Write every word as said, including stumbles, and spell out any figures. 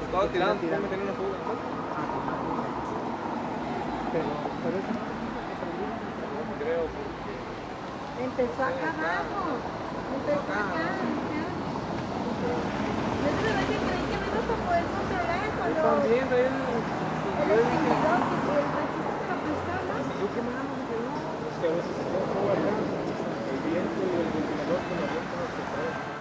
Estaba tirando, estaba metiendo una fuga. Pero, pero eso no No creo, porque... Empezó acá abajo. Empezó acá. Yo de verdad que creí que no ibas a poder controlar cuando También, ahí el... el extinguidor, que el machito te lo prestó, ¿no? Yo qué más, que no. Es que a veces se queda todo acá. El viento y el ventilador con la viento no se sabe.